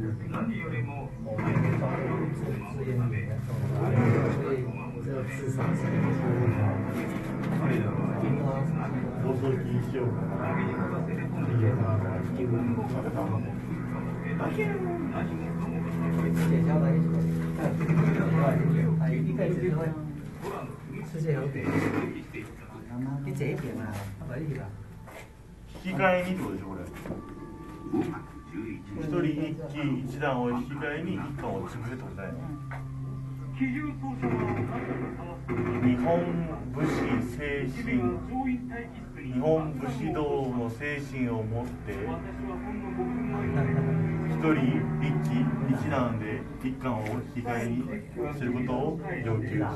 放送禁止しようかな。引き換えにってことでしょ、これ。一人一機一弾を引き換えに一巻を潰せってことだよね。日本武士精神、日本武士道の精神を持って一人一機一弾で一巻を引き換えにすることを要求する。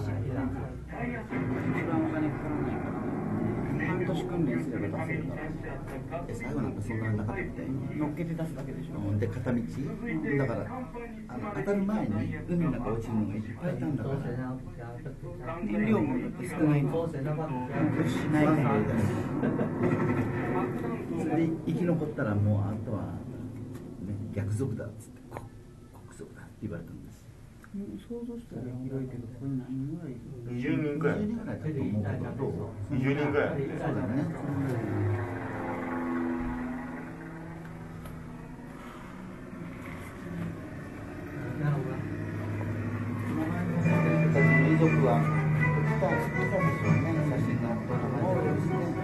半年訓練すれば出せるから。 最後なんかそんなになかったみたいに乗っけて出すだけでしょ。 で片道だから当たる前に海の中落ちるのがいっぱいいたんだから燃料もだって少ないの。しないから。 それで生き残ったらもうあとは、ね、逆賊だっつって国賊だって言われたんです。 想像したら広いけどこれ何人ぐらいいる 20人くらい。 20人ぐらいだと思うけど 20人くらい。 そうだね。遺族は来たでしょうね、写真のことも多いですね。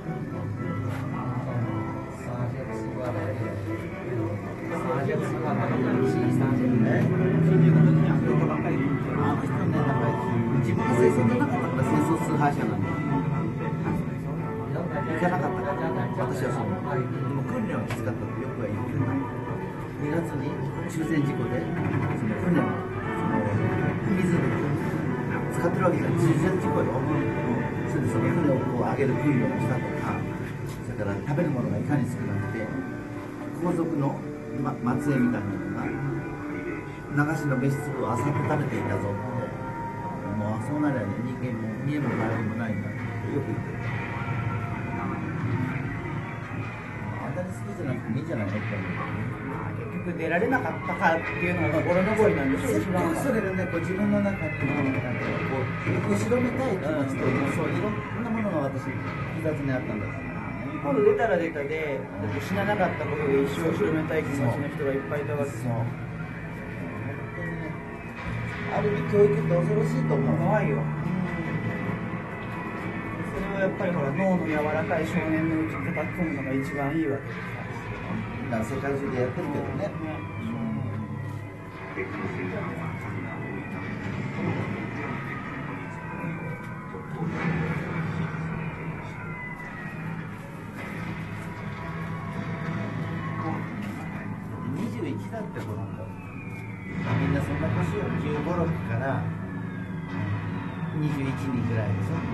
あの人ね、なんか自分が戦争でなかったから戦争崇拝者なんだよ。行かなかったから私はそう。でも訓練はきつかったってよくは言ってない。2月に終戦事故でその訓練の水使ってるわけじゃない。終戦事故よ。それでその船をこう上げる訓練をしたとか、それから食べるものがいかに少なくて皇族の末裔みたいなのが流しの別室をあさって食べていたぞって、もうそうなりゃね、人間も見えも誰もないんだってよく言ってる。あんなに好きじゃなくてもいいじゃないのって結局出られなかったかっていうのが心残りなんでしょ。 それがね、こう自分の中っていうのがこう後ろめたい気持ちと、そういろんなものが私複雑にあったんだから。 今度出たら出たで、だって死ななかったことで一生後ろめたい気持ちの人がいっぱいいたわけですよ。 ある意味教育って恐ろしいと思う。 怖いよ。それはやっぱりほら脳の柔らかい少年のうちに叩き込むのが一番いいわけですから。 みんな世界中でやってるけどね。21だってほらみんなそんな年よ。15、6から21人ぐらいでしょ。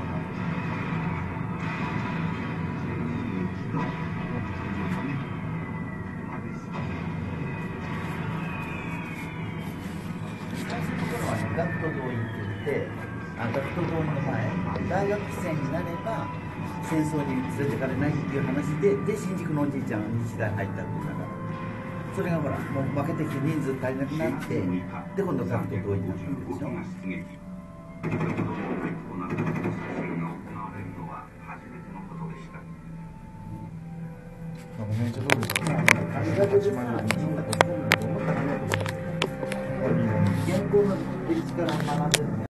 最初の頃はね、学徒動員って言って、学徒動員の前、大学生になれば戦争に連れてかれないっていう話で、新宿のおじいちゃんは日大入ったっていうだから。それがほら、もう負けてきて人数足りなくなって、で、今度学徒動員になったわけでしょ。 めっちゃどうですか。 原稿の歴史から学んでるね。